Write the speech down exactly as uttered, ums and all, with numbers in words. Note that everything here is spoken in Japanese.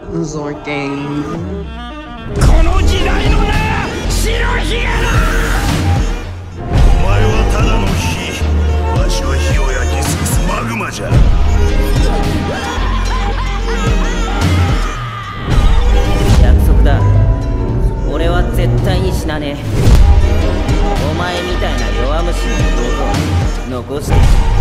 Zorking. この時代のな白ひげだ。 お前はただの火、わしは火を焼き尽くすマグマじゃ。 約束だ。俺は絶対に死なねえ。お前みたいな弱虫の弟は残して